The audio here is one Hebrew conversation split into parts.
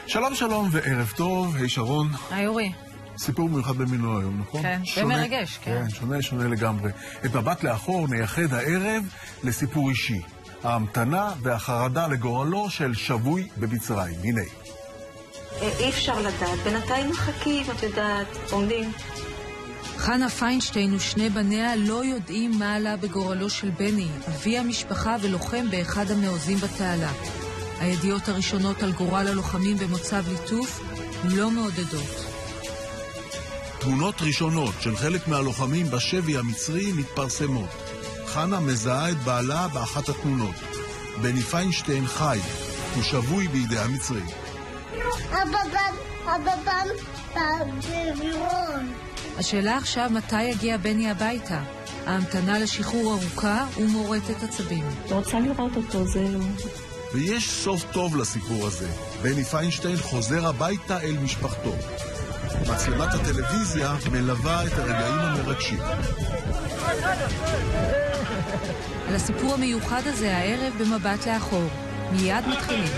שלום שלום וערב טוב, היי שרון. היי אורי. סיפור מיוחד במינו היום, נכון? כן, ומרגש, כן. כן, שונה לגמרי. את מבט לאחור נייחד הערב לסיפור אישי. ההמתנה והחרדה לגורלו של שבוי במצרים. הנה. אי אפשר לדעת, בינתיים מחכים, את יודעת, עומדים. חנה פיינשטיין ושני בניה לא יודעים מה עלה בגורלו של בני, אבי המשפחה ולוחם באחד המעוזים בתעלה. הידיעות הראשונות על גורל הלוחמים במוצב ליטוף לא מעודדות. תמונות ראשונות של חלק מהלוחמים בשבי המצרי מתפרסמות. חנה מזהה את בעלה באחת התמונות. בני פיינשטיין חי, הוא שבוי בידי המצרים. אבא בבירון. השאלה עכשיו מתי יגיע בני הביתה. ההמתנה לשחרור ארוכה ומורטת עצבים. רוצה לראות אותו, זהו. ויש סוף טוב לסיפור הזה. בני פיינשטיין חוזר הביתה אל משפחתו. מצלמת הטלוויזיה מלווה את הרגעים המרגשים. על הסיפור המיוחד הזה הערב במבט לאחור. מיד מתחילים.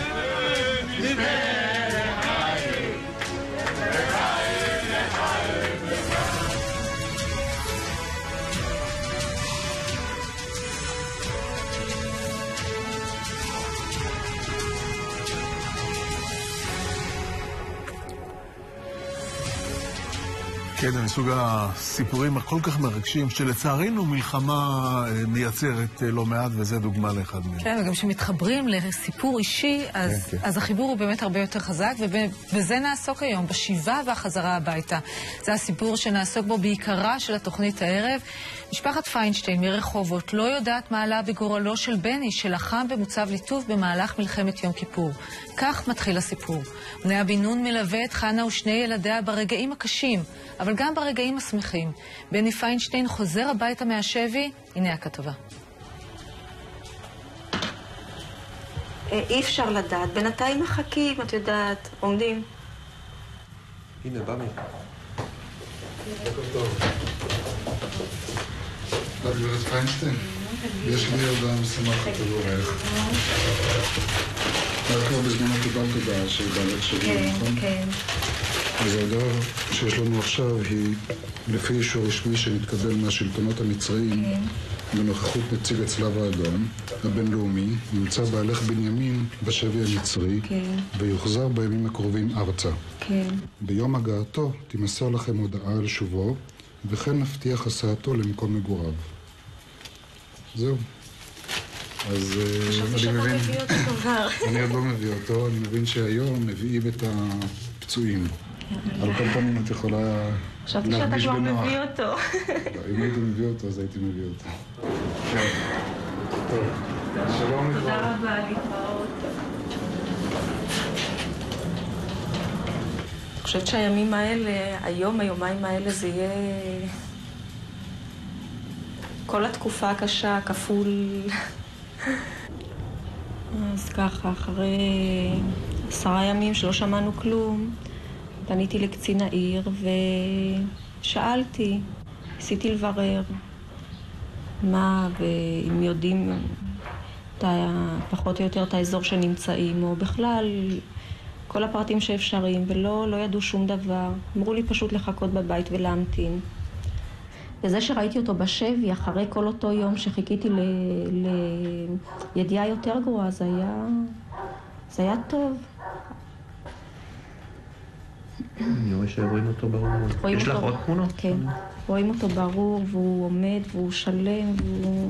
כן, מסוג הסיפורים הכל כך מרגשים, שלצערנו מלחמה מייצרת לא מעט, וזה דוגמה לאחד מהם. כן, וגם שמתחברים לסיפור אישי, אז החיבור הוא באמת הרבה יותר חזק, ובזה נעסוק היום, בשיבה והחזרה הביתה. זה הסיפור שנעסוק בו בעיקרה של התוכנית הערב. משפחת פיינשטיין מרחובות לא יודעת מה עלה בגורלו של בני, שלחם במוצב ליטוף במהלך מלחמת יום כיפור. כך מתחיל הסיפור. בני בן נון מלווה את חנה ושני ילדיה ברגעים הקשים, אבל גם ברגעים השמחים. בני פיינשטיין חוזר הביתה מהשבי, הנה הכתבה. אי אפשר לדעת, בינתיים מחכים, את יודעת, עומדים. הנה, במי. בוקר טוב. גברת פיינשטיין, יש לי הודעה משמחת עבורך. רק כבר בזמנו קיבלת הודעה של בעלך שלי, נכון? כן. אז ההודעה שיש לנו עכשיו היא לפי אישור רשמי שמתקבל מהשלטונות המצריים בנוכחות נציג הצלב האדום הבינלאומי. נמצא בעלך בנימין בשבי המצרי ויוחזר בימים הקרובים ארצה. ביום הגעתו תימסר לכם הודעה על שובו וכן נבטיח הסעתו למקום מגוריו. זהו. אז אני מבין... אני עוד לא מביא אותו, אני מבין שהיום מביאים את הפצועים. על כל פעמים את יכולה להרגיש בנוח. חשבתי שאתה כבר מביא אותו. אם הייתי מביא אותו, אז הייתי מביא אותו. כן. טוב. שלום לכם. תודה רבה, להתראות. אני חושבת שהימים האלה, היומיים האלה זה יהיה... כל התקופה הקשה, כפול... אז ככה, אחרי 10 ימים שלא שמענו כלום, פניתי לקצין העיר ושאלתי, ניסיתי לברר מה, ואם יודעים פחות או יותר את האזור שנמצאים, או בכלל כל הפרטים שאפשריים, ולא ידעו שום דבר. אמרו לי פשוט לחכות בבית ולהמתין. וזה שראיתי אותו בשבי, אחרי כל אותו יום שחיכיתי לידיעה יותר גרועה, זה היה טוב. אני רואה שרואים אותו ברור. יש לך עוד תמונות? כן, רואים אותו ברור, והוא עומד, והוא שלם, והוא...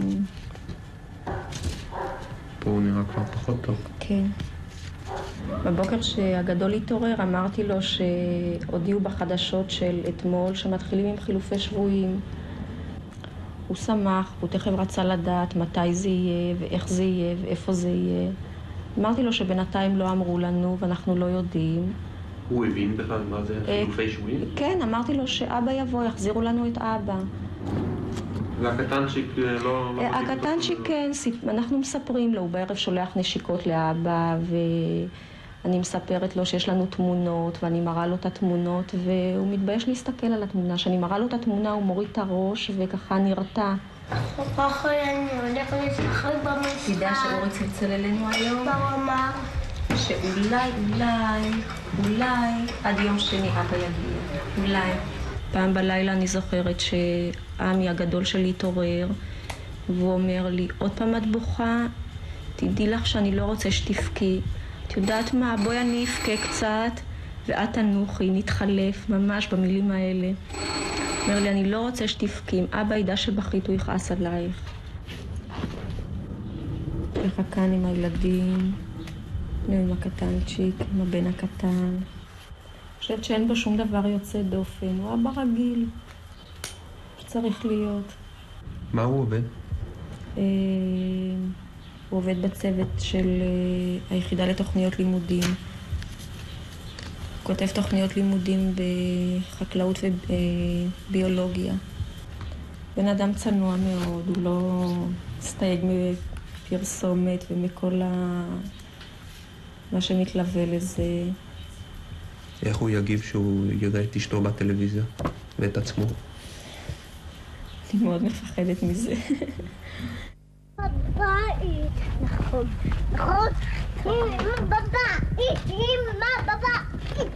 פה הוא נראה כבר פחות טוב. כן. בבוקר שהגדול התעורר, אמרתי לו שהודיעו בחדשות של אתמול שמתחילים עם חילופי שבויים. הוא שמח, הוא תכף רצה לדעת מתי זה יהיה, ואיך זה יהיה, ואיפה זה יהיה. אמרתי לו שבינתיים לא אמרו לנו, ואנחנו לא יודעים. הוא הבין בכלל מה זה חילופי שבויים? כן, אמרתי לו שאבא יבוא, יחזירו לנו את אבא. והקטנצ'יק לא... הקטנצ'יק כן, אנחנו מספרים לו, הוא בערב שולח נשיקות לאבא, ואני מספרת לו שיש לנו תמונות, ואני מראה לו את התמונות, והוא מתבייש להסתכל על התמונה. כשאני מראה לו את התמונה, הוא מוריד את הראש, וככה נרתע. ככה אני הולך לשחק במשחק. תדע שאורי צלצל אלינו היום? הוא אמר? שאולי אולי עד יום שני אבא יגיע. אולי. פעם בלילה אני זוכרת שעמי הגדול שלי התעורר, והוא אומר לי, עוד פעם את בוכה? תדעי לך שאני לא רוצה שתבכי. את יודעת מה? בואי אני אבכה קצת, ואת תנוחי, נתחלף, ממש במילים האלה. אומר לי, אני לא רוצה שתבכי. אם אבא ידע שבכית, הוא יכעס עלייך. ככה כאן עם הילדים, עם הקטנצ'יק, עם הבן הקטן. אני חושבת שאין בו שום דבר יוצא דופן, הוא אבא רגיל. שצריך להיות. מה הוא עובד? הוא עובד בצוות של היחידה לתוכניות לימודים. הוא כותב תוכניות לימודים בחקלאות וביולוגיה. בן אדם צנוע מאוד, הוא לא סתייג מפרסומת ומכל מה שמתלווה לזה. איך הוא יגיב שהוא יראה את אשתו בטלוויזיה ואת עצמו? אני מאוד מפחדת מזה. בבית, נכון, נכון? בבית, אמא, בבית.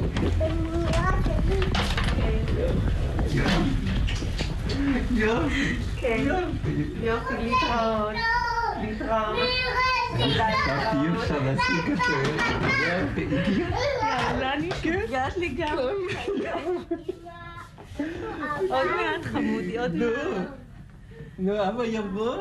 יופי, יופי, להתראות. להתראות. אי אפשר להשיג את זה. יאללה, אני שגעת לי גם. עוד מעט חמודי, עוד מעט. נו, אבא יבוא.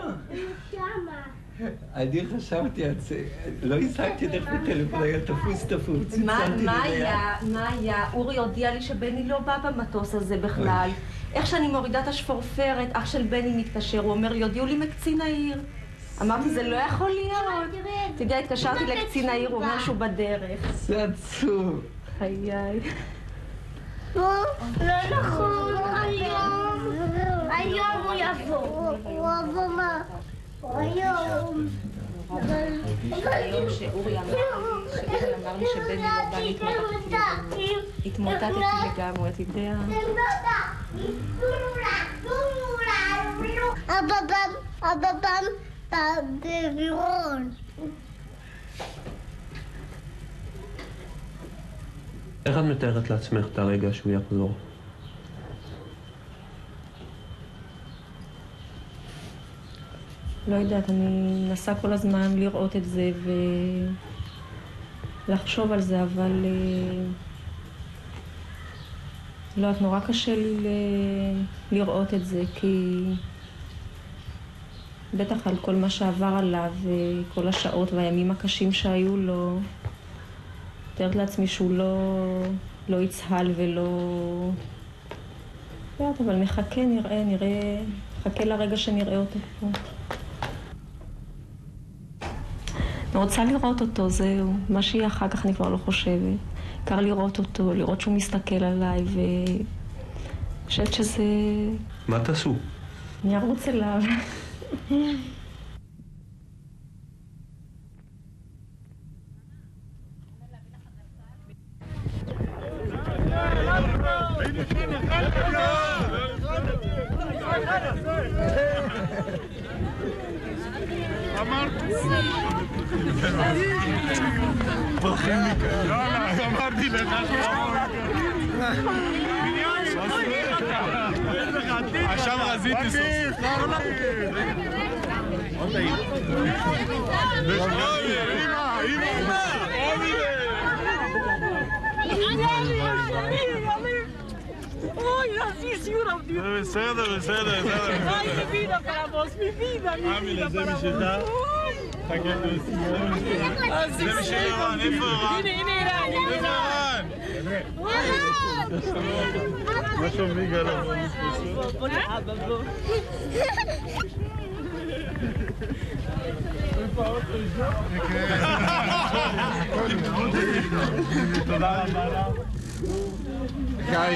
אני חשבתי על זה, לא השגתי דרך בטלפון, היה תפוס. מה היה? אורי הודיע לי שבני לא בא במטוס הזה בכלל. איך שאני מורידה את השפורפרת, אח של בני מתקשר, הוא אומר לי, הודיעו לי מקצין העיר. אמרתי, זה לא יכול להיות. אתה יודע, התקשרתי לקצין העיר, הוא אומר שהוא בדרך. זה עצוב. חיי. לא נכון, היום הוא יבוא. הוא יבוא מה? היום. היום שאורי אמר לי שבני לא בא התמוטטתי לגמרי, אתה יודע. אבא בבירון. איך את מתארת לעצמך את הרגע שהוא יחזור? לא יודעת, אני מנסה כל הזמן לראות את זה ולחשוב על זה, אבל לא, את נורא קשה לי לראות את זה, כי בטח על כל מה שעבר עליו וכל השעות והימים הקשים שהיו לו, מתארת לעצמי שהוא לא יצהל ולא... יודעת, אבל נחכה, נחכה לרגע שנראה אותו פה. אני רוצה לראות אותו, זהו. מה שיהיה אחר כך אני כבר לא חושבת. קר לראות אותו, לראות שהוא מסתכל עליי, ואני חושבת שזה... מה תעשו? אני ארוץ אליו. פרחים לי כאלה. יאללה, אמרתי לך. עכשיו רזיתי סוף. עוד העיר. ¡Ay, así sí una vida! בסדר. ¡Ay, mi vida para vos! ¡Mi vida para vos! חכה תעשי. זה בשביל ערן, איפה ערן? הנה ערן! איפה ערן? מה שומעים גלם? בוא לאבא, בוא. תודה רבה לך. קאי.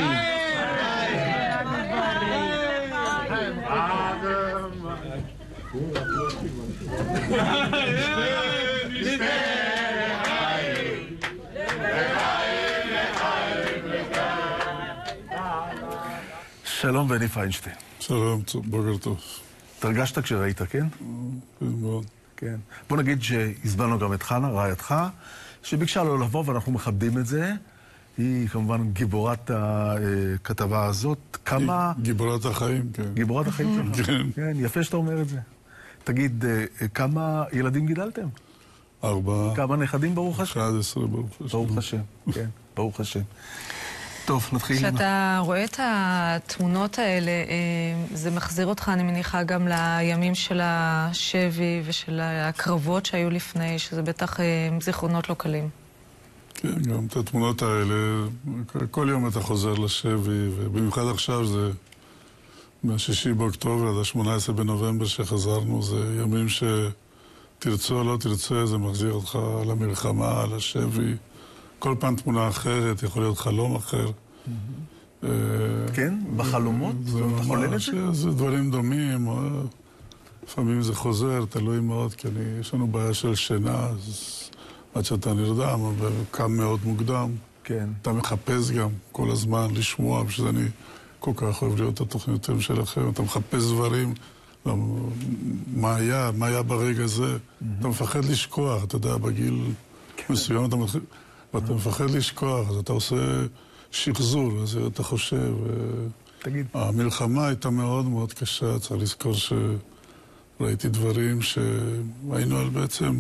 שלום בני פיינשטיין. שלום, בוקר טוב. התרגשת כשראית, כן? מאוד. כן. בוא נגיד שהזמנו גם את חנה, רעייתך, שביקשה לו לבוא, ואנחנו מכבדים את זה. היא כמובן גיבורת הכתבה הזאת. כמה... גיבורת החיים, כן. גיבורת החיים שלך. כן. כן, יפה שאתה אומר את זה. תגיד, כמה ילדים גידלתם? 4. כמה נכדים, ברוך השם? 11, ברוך השם. ברוך השם, כן, ברוך השם. טוב, נתחיל. כשאתה רואה את התמונות האלה, זה מחזיר אותך, אני מניחה, גם לימים של השבי ושל הקרבות שהיו לפני, שזה בטח זיכרונות לא קלים. כן, גם את התמונות האלה, כל יום אתה חוזר לשבי, ובמיוחד עכשיו זה מה-6 באוקטובר עד ה-18 בנובמבר שחזרנו, זה ימים שתרצו או לא תרצה, זה מחזיר אותך למלחמה, לשבי. כל פעם תמונה אחרת, יכול להיות חלום אחר. כן? בחלומות? זה ממש, זה דברים דומים. לפעמים זה חוזר, תלוי מאוד, כי יש לנו בעיה של שינה, עד שאתה נרדם, וקם מאוד מוקדם. כן. אתה מחפש גם כל הזמן לשמוע, בשביל אני כל כך אוהב להיות התוכניותים שלכם. אתה מחפש דברים, מה היה ברגע הזה. אתה מפחד לשכוח, אתה יודע, בגיל מסוים אתה מתחיל... ואתה מפחד לשכוח, אז אתה עושה שחזור, אז אתה חושב. תגיד. המלחמה הייתה מאוד מאוד קשה, צריך לזכור שראיתי דברים שהיינו על בעצם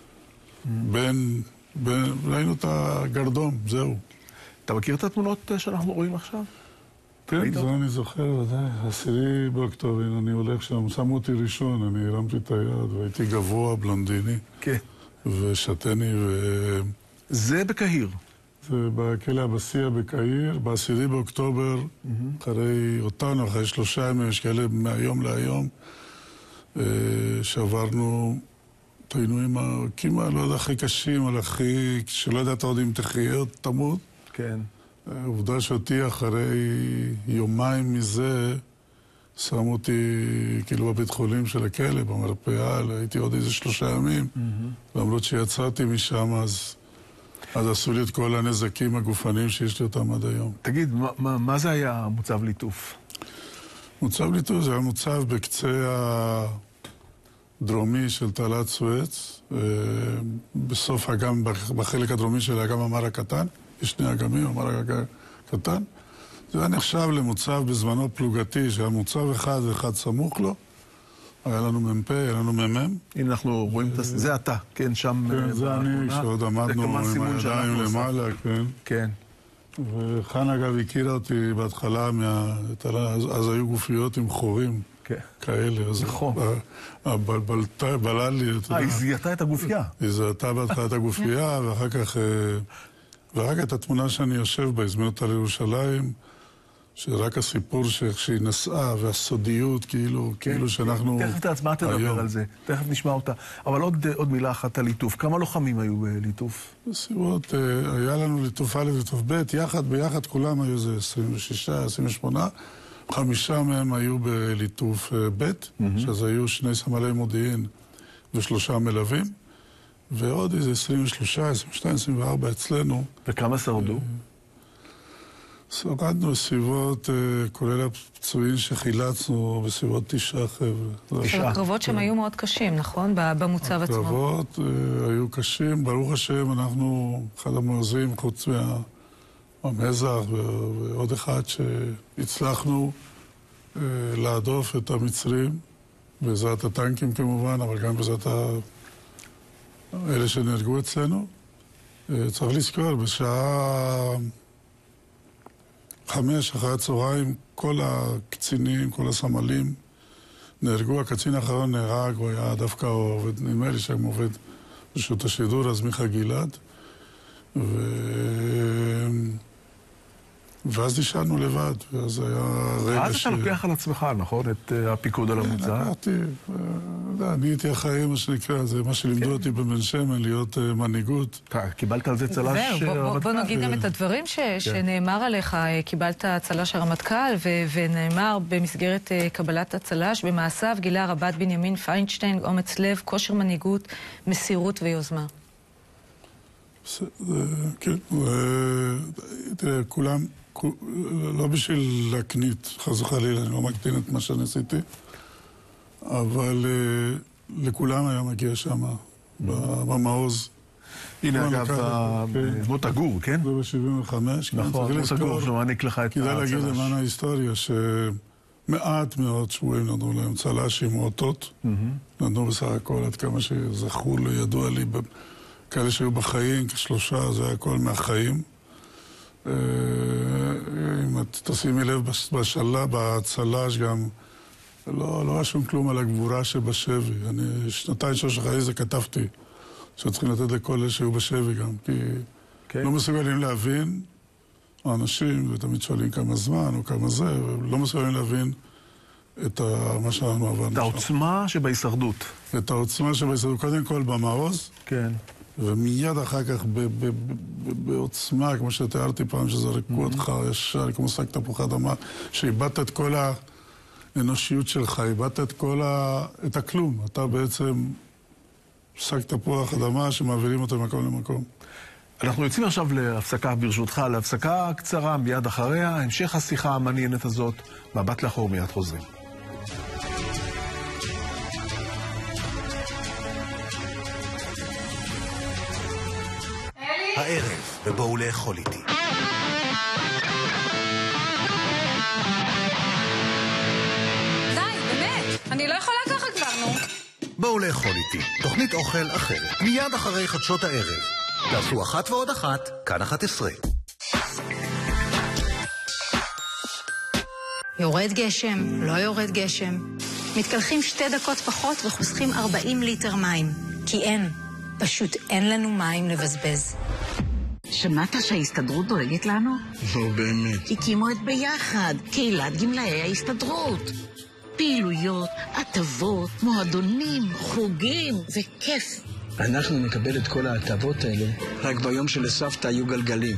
ראינו את הגרדום, זהו. אתה מכיר את התמונות שאנחנו רואים עכשיו? כן, זה אני זוכר, ודאי. 10 באוקטובר, אני הולך שם, שמו אותי ראשון, אני הרמתי את היד, והייתי גבוה, בלונדיני. כן. ושתני זה בקהיר. זה בכלא הבסיע בקהיר, ב10 באוקטובר, אחרי אותנו, אחרי 3 ימים, יש כאלה מהיום להיום, שעברנו את העינויים כמעט, לא יודע, הכי קשים, אבל הכי, שלא ידעת עוד אם תחיה או תמות. כן. העובדה שאותי אחרי יומיים מזה, שמו אותי כאילו בבית חולים של הכלא, במרפאה, הייתי עוד איזה 3 ימים, למרות שיצאתי משם, אז עשו לי את כל הנזקים הגופניים שיש לי אותם עד היום. תגיד, מה זה היה מוצב ליטוף? מוצב ליטוף זה היה מוצב בקצה הדרומי של תעלת סואץ, בסוף האגם, בחלק הדרומי של האגם המר הקטן, יש 2 אגמים, המר הקטן. זה היה נחשב למוצב בזמנו פלוגתי, שהיה מוצב אחד ואחד סמוך לו. היה לנו מ"פ, היה לנו מ"מ. הנה אנחנו רואים את זה אתה, כן, שם... כן, זה אני, שעוד עמדנו עם הידיים למעלה, כן. כן. וחנה אגב הכירה אותי בהתחלה, אז היו גופיות עם חורים כאלה. נכון. בלע לי, אתה יודע. היא זיהתה את הגופייה. היא זיהתה בהתחלה את הגופייה, ואחר כך... ורק את התמונה שאני יושב בה, הזמין אותה לירושלים, שרק הסיפור שהיא נסעה, והסודיות, כאילו שאנחנו... תכף את העצמה תדבר על זה, תכף נשמע אותה. אבל עוד מילה אחת על ליטוף. כמה לוחמים היו בליטוף? בסיבות, היה לנו ליטוף א' וליטוף ב', ביחד כולם היו איזה 26, 28, 5 מהם היו בליטוף ב', שזה היו 2 סמלי מודיעין ו3 מלווים, ועוד איזה 23, 22, 24 אצלנו. וכמה שרדו? שרדנו בסביבות, כולל הפצועים שחילצנו, בסביבות 9 חבר'ה. הקרבות שם היו מאוד קשים, נכון? במוצב עצמו. הקרבות היו קשים, ברוך השם, אנחנו אחד המעוזים, חוץ מהמזח ועוד אחד שהצלחנו להדוף את המצרים, בעזרת הטנקים כמובן, אבל גם בעזרת אלה שנהרגו אצלנו. צריך לזכור, בשעה 5 אחרי הצהריים, כל הקצינים, כל הסמלים נהרגו. הקצין האחרון נהרג, הוא היה דווקא עובד, נדמה לי שהם עובד ברשות השידור, אז מיכה גלעד. ואז נשארנו לבד, ואז היה רגע אז אתה לוקח על עצמך, נכון? את הפיקוד על המוצב? לקחתי, אני הייתי אחראי, מה שנקרא, זה מה שלימדו אותי בבן שמן, להיות מנהיגות. קיבלת על זה צל"ש הרמטכ"ל. בוא נגיד גם את הדברים שנאמר עליך. קיבלת צל"ש הרמטכ"ל, ונאמר במסגרת קבלת הצל"ש, במעשיו גילה רב"ט בנימין פיינשטיין, אומץ לב, כושר מנהיגות, מסירות ויוזמה. כן, תראה, כולם, לא בשביל להקנית, חס וחלילה, אני לא מקטין את מה שאני עשיתי, אבל לכולם היה מגיע שם, במעוז. הנה אגב, מוטה גור, כן? זה ב-75. נכון, מוטה גור, שמעניק לך את הצל"ש. כדאי להגיד למען ההיסטוריה שמעט מאוד שבויים נתנו להם צל"שים או אותות. נתנו בסך הכל עד כמה שזכור לי, ידוע לי, כאלה שהיו בחיים, כ3, זה היה הכל מהחיים. אם את תשימי לב בצל"ש גם, לא רשום כלום על הגבורה שבשבי. אני 2-3 אחרי זה כתבתי שצריכים לתת לכל אלה שהיו בשבי גם, כי לא מסוגלים להבין, האנשים, ותמיד שואלים כמה זמן או כמה זה, ולא מסוגלים להבין את מה שאנחנו עברנו. את העוצמה שבהישרדות. את העוצמה שבהישרדות, קודם כל במעוז. כן. ומיד אחר כך בעוצמה, כמו שתיארתי פעם, שזרקו אותך ישר, כמו שק תפוחי אדמה, שאיבדת את כל האנושיות שלך, איבדת את הכלום. אתה בעצם שק תפוח אדמה שמעבירים אותו ממקום למקום. אנחנו יוצאים עכשיו להפסקה, ברשותך, להפסקה קצרה, מיד אחריה, המשך השיחה המעניינת הזאת, מבט לאחור, מיד חוזרים. הערב, ובואו לאכול איתי. די, באמת, אני לא יכולה ככה כבר, נו. בואו לאכול איתי, תוכנית אוכל אחרת, מיד אחרי חדשות הערב. תעשו 1 ועוד 1, כאן 11. יורד גשם, לא יורד גשם. מתקלחים 2 דקות פחות וחוסכים 40 ליטר מים. כי אין, פשוט אין לנו מים לבזבז. שמעת שההסתדרות דואגת לנו? לא, באמת. הקימו את ביחד, קהילת גמלאי ההסתדרות. פעילויות, הטבות, מועדונים, חוגים, זה כיף. אנחנו נקבל את כל ההטבות האלה רק ביום שלסבתא היו גלגלים.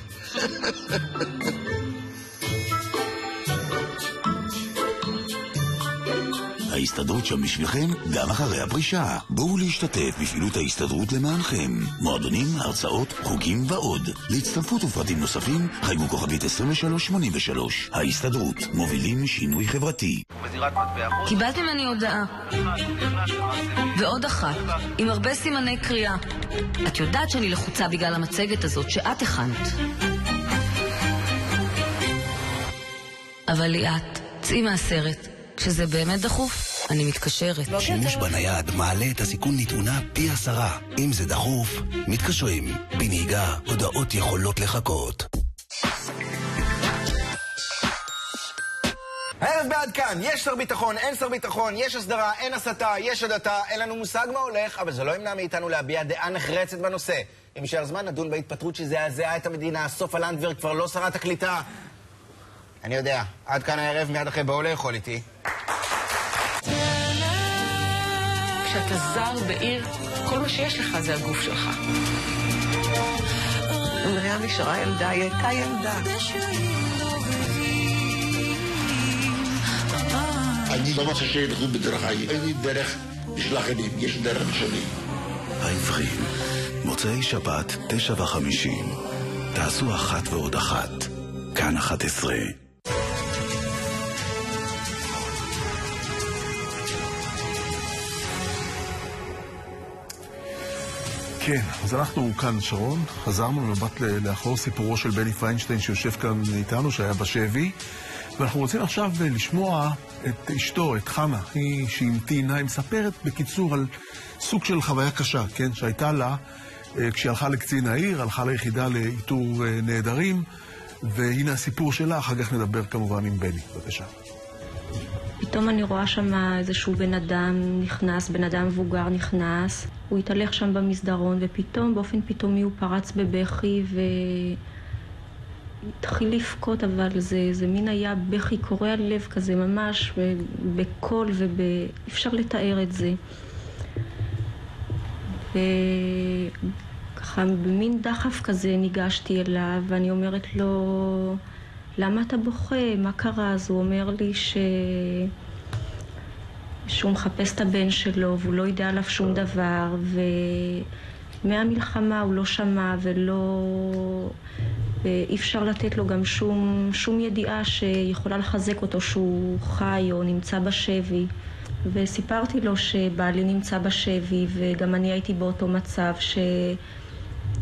ההסתדרות שם בשבילכם גם אחרי הפרישה. בואו להשתתף בפעילות ההסתדרות למענכם. מועדונים, הרצאות, חוגים ועוד. להצטרפות ופרטים נוספים חייגו כוכבית 2383. ההסתדרות, מובילים שינוי חברתי. קיבלתי ממני הודעה. ועוד אחת, עם הרבה סימני קריאה. את יודעת שאני לחוצה בגלל המצגת הזאת שאת הכנת. אבל ליאת, צאי מהסרט. כשזה באמת דחוף, אני מתקשרת. שימוש בנייד מעלה את הסיכון לתאונה פי 10. אם זה דחוף, מתקשרים. בנהיגה, הודעות יכולות לחכות. הערב בעד כאן, יש שר ביטחון, אין שר ביטחון, יש הסדרה, אין הסתה, יש הדתה, אין לנו מושג מה הולך, אבל זה לא ימנע מאיתנו להביע דעה נחרצת בנושא. אם יישאר זמן, נדון בהתפטרות שזעזעה את המדינה, סופה לנדבר כבר לא שרת הקליטה. אני יודע, עד כאן הערב, מיד אחרי בואו לאכול איתי. כשאתה זר בעיר, כל מה שיש לך זה הגוף שלך. מרים נשארה ילדה, היא הייתה ילדה. אני לא רוצה שילכו בדרכי, אין לי דרך משלכנים, יש דרך שלי. העברים, מוצאי שבת 9:50. תעשו 1 ועוד 1, כאן 11. כן, אז אנחנו כאן, שרון, חזרנו במבט לאחור סיפורו של בני פיינשטיין שיושב כאן איתנו, שהיה בשבי, ואנחנו רוצים עכשיו לשמוע את אשתו, את חנה, היא שהמתינה, היא מספרת בקיצור על סוג של חוויה קשה, כן, שהייתה לה כשהיא הלכה לקצין העיר, הלכה ליחידה לאיתור נהדרים, והנה הסיפור שלה, אחר כך נדבר כמובן עם בני, בבקשה. פתאום אני רואה שם איזשהו בן אדם נכנס, בן אדם מבוגר נכנס, הוא התהלך שם במסדרון, ופתאום, באופן פתאומי הוא פרץ בבכי והתחיל לפקות, אבל זה מין היה בכי קורע לב כזה, ממש בקול אפשר לתאר את זה. וככה במין דחף כזה ניגשתי אליו, ואני אומרת לו, למה אתה בוכה? מה קרה? אז הוא אומר לי שהוא מחפש את הבן שלו והוא לא יודע עליו שום דבר, ומהמלחמה הוא לא שמע ואי אפשר לתת לו גם שום ידיעה שיכולה לחזק אותו שהוא חי או נמצא בשבי. וסיפרתי לו שבעלי נמצא בשבי, וגם אני הייתי באותו מצב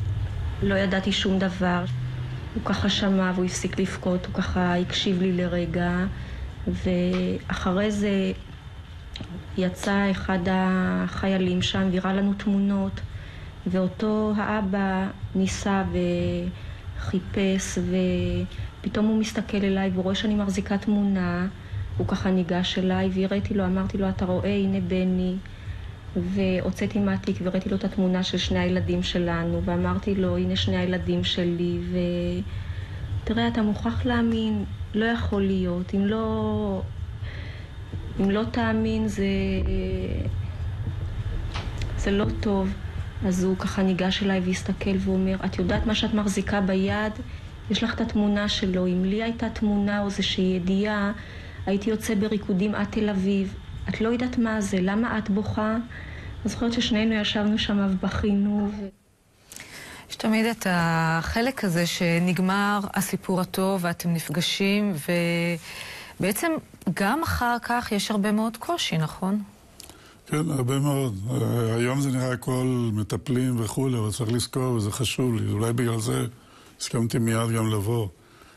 לא ידעתי שום דבר. הוא ככה שמע והוא הפסיק לבכות, הוא ככה הקשיב לי לרגע, ואחרי זה יצא אחד החיילים שם והראה לנו תמונות, ואותו האבא ניסה וחיפש, ופתאום הוא מסתכל אליי והוא רואה שאני מחזיקה תמונה. הוא ככה ניגש אליי והראיתי לו, אמרתי לו, אתה רואה, הנה בני. והוצאתי מהתיק וראיתי לו את התמונה של שני הילדים שלנו, ואמרתי לו, הנה שני הילדים שלי, ותראה, אתה מוכרח להאמין, לא יכול להיות, אם לא תאמין זה לא טוב. אז הוא ככה ניגש אליי והסתכל ואומר, את יודעת מה שאת מחזיקה ביד? יש לך את התמונה שלו. אם לי הייתה תמונה או איזושהי ידיעה, הייתי יוצא בריקודים עד תל אביב. את לא יודעת מה זה, למה את בוכה? אני זוכרת ששנינו ישבנו שם ובכינו. יש תמיד את החלק הזה שנגמר הסיפור הטוב ואתם נפגשים, ובעצם גם אחר כך יש הרבה מאוד קושי, נכון? כן, הרבה מאוד. היום זה נראה הכל מטפלים וכו', אבל צריך לזכור, וזה חשוב לי. אולי בגלל זה הסכמתי מיד גם לבוא.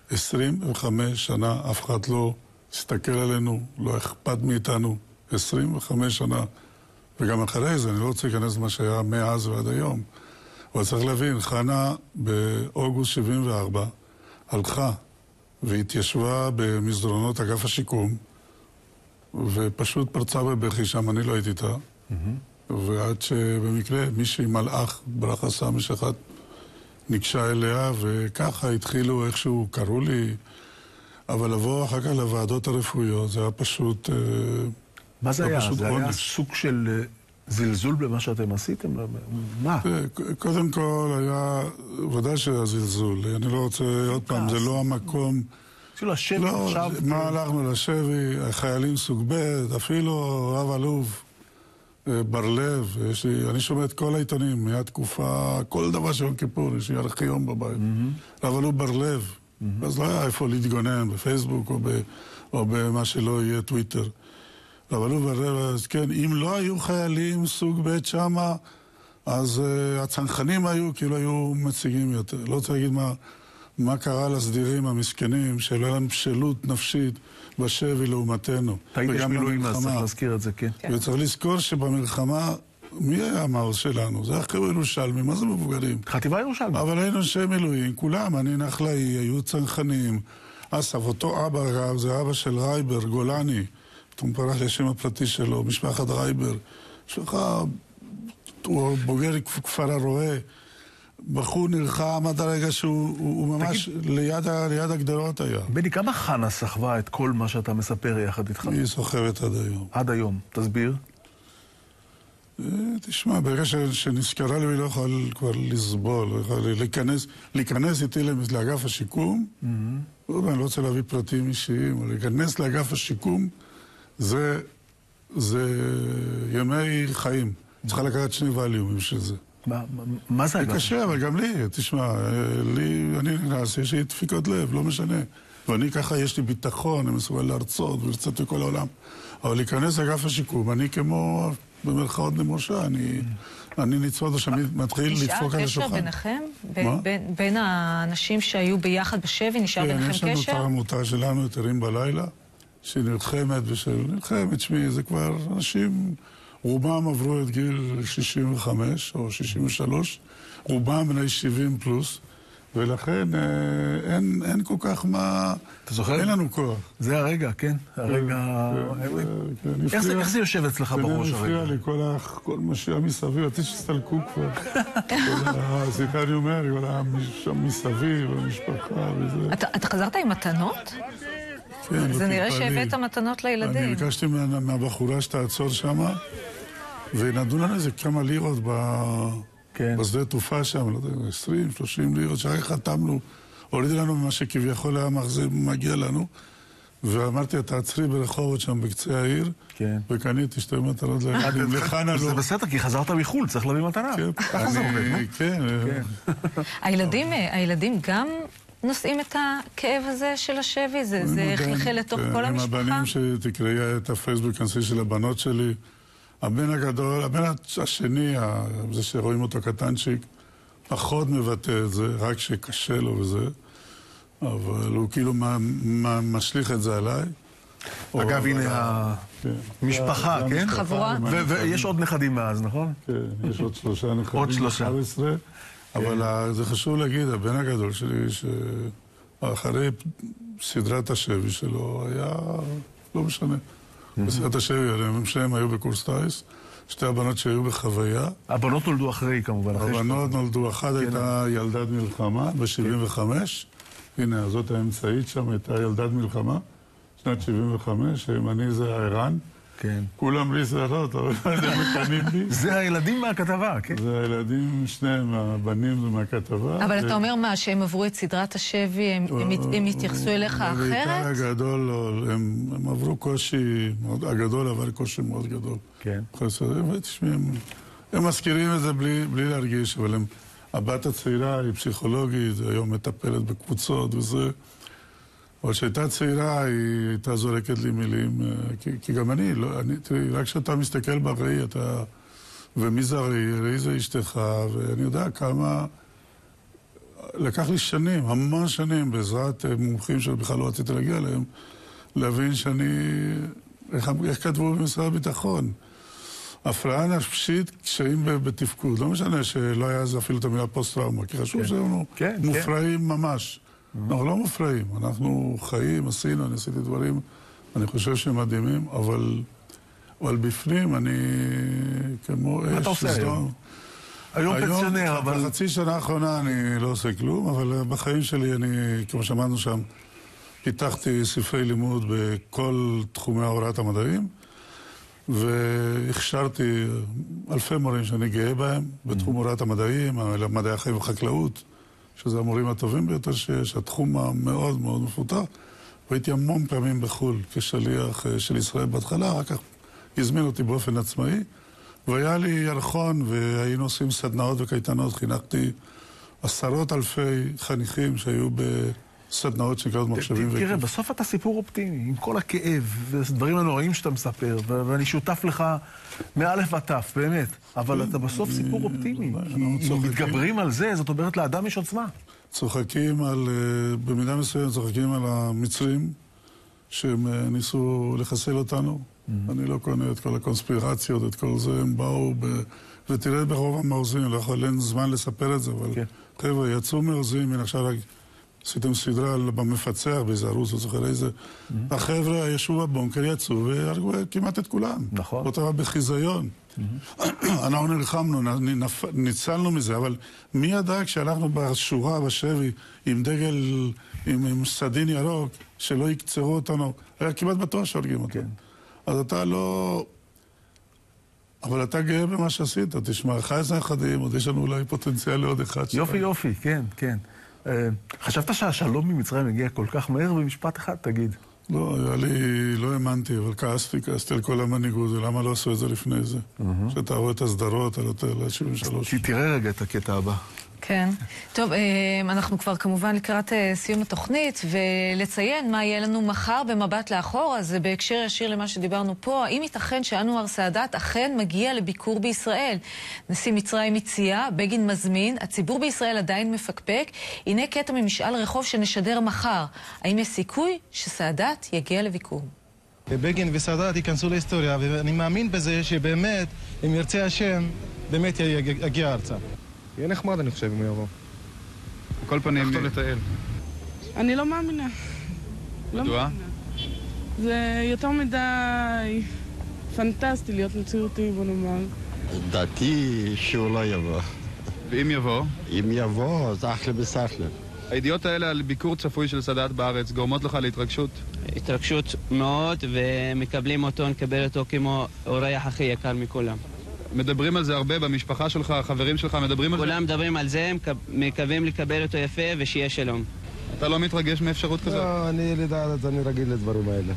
25 שנה אף אחד לא הסתכל עלינו, לא אכפת מאיתנו. 25 שנה. וגם אחרי זה, אני לא רוצה להיכנס למה שהיה מאז ועד היום. אבל צריך להבין, חנה באוגוסט 74 הלכה והתיישבה במסדרונות אגף השיקום, ופשוט פרצה בבכי שם, אני לא הייתי איתה. ועד שבמקרה מישהי מלאך ברכה סמש אחת ניגשה אליה, וככה התחילו איכשהו, קראו לי, אבל לבוא אחר כך לוועדות הרפואיות, זה היה פשוט... מה זה היה? זה היה סוג של זלזול במה שאתם עשיתם? מה? קודם כל היה, ודאי שהיה זלזול. אני לא רוצה, עוד פעם, זה לא המקום... אפילו השבי עכשיו... מה הלכנו לשבי? החיילים סוג ב', אפילו רב אלוף בר לב, אני שומע את כל העיתונים, מהתקופה, כל דבר של יום כיפור, יש לי ארכיון בבית. רב אלוף בר לב, אז לא היה איפה להתגונן, בפייסבוק או במה שלא יהיה טוויטר. אבל הוא ברר, כן, אם לא היו חיילים סוג ב' שמה, אז הצנחנים היו, כאילו היו מציגים יותר. לא רוצה להגיד מה קרה לסדירים המסכנים, שלא היה להם בשלות נפשית בשבי לעומתנו. תגיד, יש מילואים, אז צריך להזכיר את זה, כן. וצריך לזכור שבמלחמה, מי היה המעוז שלנו? זה היה חבר'ה ירושלמים, מה זה מבוגרים? חטיבה ירושלמים. אבל היינו אנשי מילואים, כולם, אני נחלאי, היו צנחנים. אסף, אותו אבא, אגב, זה אבא של רייבר, גולני. הוא פרח לשם הפרטי שלו, משפחת רייבר. משפחה, הוא בוגר כפר הרועה. בחור נלחם עד הרגע שהוא ממש ליד הגדרות היה. בני, כמה חנה סחבה את כל מה שאתה מספר יחד איתך? היא סוחבת עד היום. עד היום, תסביר. תשמע, ברגע שנזכרה לי, היא לא יכולה כבר לסבול, לא יכולה להיכנס איתי לאגף השיקום, אני לא רוצה להביא פרטים אישיים, אבל להיכנס לאגף השיקום, זה ימי חיים. צריכה לקחת 2 ווליומים של זה. מה זה אגב? זה קשה, אבל גם לי, תשמע, אני נכנס, יש לי דפיקות לב, לא משנה. ואני ככה, יש לי ביטחון, אני מסוגל להרצות ולצאת לכל העולם. אבל להיכנס לאגף השיקום, אני כמו, במרכאות נמושה, אני ניצוד השמיד, מתחיל לדפוק על השולחן. נשאר קשר ביניכם? בין האנשים שהיו ביחד בשבי, נשאר ביניכם קשר? יש לנו את העמותה שלנו, יתרים בלילה, שהיא נלחמת נלחמת, שמי, זה כבר אנשים, רובם עברו את גיל 65 או 63, רובם בני 70 פלוס, ולכן אין כל כך מה... אתה זוכר? אין לנו כוח. זה הרגע, כן? הרגע... איך זה יושב אצלך בראש הרגע? זה נפריע לי, כל מה שהיה מסביב, רציתי שסתלקו כבר. סליחה, אני אומר, כל שם מסביב, המשפחה וזה. אתה חזרת עם מתנות? כן, זה נראה שהבאת מתנות לילדים. אני ביקשתי מהבחורה שתעצור שמה, ונדעו לנו איזה כמה לירות בשדה תעופה שם, לא יודע, 20, 30 לירות, שרק חתמנו, הורידו לנו ממה שכביכול היה מגיע לנו, ואמרתי, תעצרי ברחובות שם בקצה העיר, וקניתי 2 מתנות לילדים, לחנה לא. זה בסדר, כי חזרת מחול, צריך להביא מתנה. ככה זה עובד, כן. הילדים גם נושאים את הכאב הזה של השבי? זה חלחל לתוך כל המשפחה? עם הבנים שתקראי את הפייסבוק כנסי של הבנות שלי, הבן הגדול, הבן השני, זה שרואים אותו קטנצ'יק, פחות מבטא את זה, רק שקשה לו וזה, אבל הוא כאילו משליך את זה עליי. אגב, הנה המשפחה, כן? חבורה. ויש עוד נכדים מאז, נכון? כן, יש עוד 3 נכדים. עוד 3. אבל זה חשוב להגיד, הבן הגדול שלי, שאחרי סדרת השבי שלו היה, לא משנה. בסדרת השבי, הם שניהם היו בקורס טייס, 2 הבנות שהיו בחוויה. הבנות נולדו אחרי, כמובן. הבנות נולדו, אחת הייתה ילדת מלחמה ב-75. הנה, זאת האמצעית שם, הייתה ילדת מלחמה, שנת 75, הימני זה הערן. כן. כולם בלי שערות, אבל הם מקנים לי. זה הילדים מהכתבה, כן? זה הילדים, שניהם, הבנים זה מהכתבה. אבל אתה אומר מה, שהם עברו את סדרת השבי, הם התייחסו אליך אחרת? בעיקר הגדול, הם עברו קושי, הגדול עבר קושי מאוד גדול. כן. הם מזכירים את זה בלי להרגיש, אבל הבת הצעירה היא פסיכולוגית, היום מטפלת בקבוצות וזה. אבל כשהייתה צעירה, היא הייתה זורקת לי מילים, כי גם תראי, רק כשאתה מסתכל בראי, ומי זה ראי זה אשתך, ואני יודע כמה, לקח לי שנים, המון שנים, בעזרת מומחים שבכלל לא רציתי להגיע אליהם, להבין איך כתבו במשרד הביטחון. הפרעה נפשית, קשיים בתפקוד, לא משנה שלא היה זה אפילו את המילה פוסט-טראומה, כי חשוב שהיינו מופרעים ממש. אנחנו לא מופרעים, אנחנו חיים, עשינו, אני עשיתי דברים, אני חושב שהם מדהימים, אבל בפנים אני כמו אש. מה אתה עושה היום? היום פנסיונר, אבל... בחצי שנה האחרונה אני לא עושה כלום, אבל בחיים שלי אני, כמו שאמרנו שם, פיתחתי ספרי לימוד בכל תחומי הוראת המדעים, והכשרתי אלפי מורים שאני גאה בהם, בתחום הוראת המדעים, מדעי החיים וחקלאות, שזה המורים הטובים ביותר שיש, התחום המאוד מאוד מפותח, והייתי המון פעמים בחול כשליח של ישראל בהתחלה, אחר כך הזמין אותי באופן עצמאי, והיה לי ירחון והיינו עושים סדנאות וקייטנות, חינכתי 10,000 חניכים שהיו בסדנאות שנקראות מחשבים וקיף. תראה, בסוף אתה סיפור אופטימי, עם כל הכאב והדברים הנוראים שאתה מספר, ואני שותף לך מאלף ועד תף, באמת. אבל אתה בסוף סיפור אופטימי. אם מתגברים על זה, זאת אומרת, לאדם יש עוצמה. צוחקים על, במידה מסוימת צוחקים על המצרים, שהם ניסו לחסל אותנו. אני לא קונה את כל הקונספירציות, את כל זה, הם באו ותראה ברוב המעוזים, לא יכול אין זמן לספר את זה, אבל חבר'ה, יצאו מעוזים, הנה עכשיו עשיתם סדרה במפצח באיזה ערוץ, לא זוכר איזה. החבר'ה ישבו בבונקר, יצאו והרגו כמעט את כולם. נכון. אותו בחיזיון. אנחנו נלחמנו, ניצלנו מזה, אבל מי ידע כשהלכנו בשורה, בשבי, עם דגל, עם סדין ירוק, שלא יקצרו אותנו, היה כמעט בטוח שהורגים אותנו. אז אתה לא... אבל אתה גאה במה שעשית, תשמע, 11 נכדים, עוד יש לנו אולי פוטנציאל לעוד אחד. יופי, יופי, כן, כן. חשבת שהשלום ממצרים הגיע כל כך מהר במשפט אחד, תגיד? לא, לא האמנתי, אבל כעסתי על כל המנהיגות, ולמה לא עשו את זה לפני זה? שאתה רואה את הסדרות על הוטל 73. תראה רגע את הקטע הבא. כן. טוב, אנחנו כבר כמובן לקראת סיום התוכנית, ולציין מה יהיה לנו מחר במבט לאחור, אז בהקשר ישיר למה שדיברנו פה, האם ייתכן שאנואר סאדאת אכן מגיע לביקור בישראל? נשיא מצרים מציע, בגין מזמין, הציבור בישראל עדיין מפקפק, הנה קטע ממשאל רחוב שנשדר מחר. האם יש סיכוי שסאדאת יגיע לביקור? בגין וסאדאת ייכנסו להיסטוריה, ואני מאמין בזה שבאמת, אם ירצה השם, באמת יגיע ארצה. יהיה נחמד, אני חושב, אם הוא יבוא. בכל פנים... נחתו לטייל. אני לא מאמינה. מדוע? זה יותר מדי פנטסטי להיות מציאותי, בוא נאמר. דעתי שהוא לא יבוא. ואם יבוא? אם יבוא, אז אחלה בסחלה. הידיעות האלה על ביקור צפוי של סאדאת בארץ גורמות לך להתרגשות? התרגשות מאוד, ומקבלים אותו, נקבל אותו כמו אורח הכי יקר מכולם. מדברים על זה הרבה במשפחה שלך, החברים שלך מדברים על זה? כולם מדברים על זה, מקווים לקבל אותו יפה ושיהיה שלום. אתה לא מתרגש מאפשרות כזאת? לא, אני לדעת, אני רגיל לדברים האלה.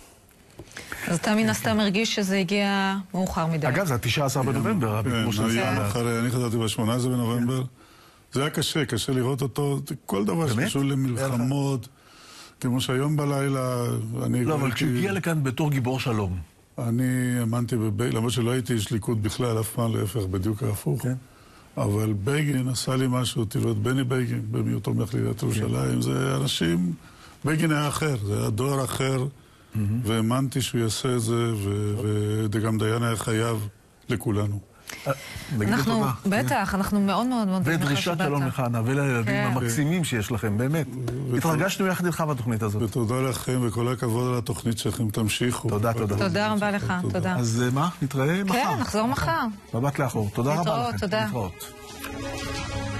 אז אתה מן הסתם הרגיש שזה הגיע מאוחר מדי. אגב, זה 19 בנובמבר, כמו שזה. אני חזרתי ב-18 בנובמבר. זה היה קשה לראות אותו, כל דבר שקשור למלחמות, כמו שהיום בלילה... לא, אבל כשהגיע לכאן בתור גיבור שלום. אני האמנתי למרות שלא הייתי איש ליכוד בכלל, אף פעם להפך, בדיוק ההפוך. אבל בגין עשה לי משהו, תראו את בני בגין, במי תומך לעיריית ירושלים, זה אנשים, בגין היה אחר, זה היה דור אחר, והאמנתי שהוא יעשה את זה, וגם דיין היה חייב לכולנו. אנחנו, בטח, אנחנו מאוד מאוד מאוד ודרישת שלום לך, ענה, ולילדים המקסימים שיש לכם, באמת. התרגשנו יחד איתך בתוכנית הזאת. ותודה לכם, וכל הכבוד על התוכנית שלכם, תמשיכו. תודה, תודה. תודה רבה לך, תודה. אז מה? נתראה מחר. כן, נחזור מחר. מבט לאחור. תודה רבה לכם. תודה. להתראות.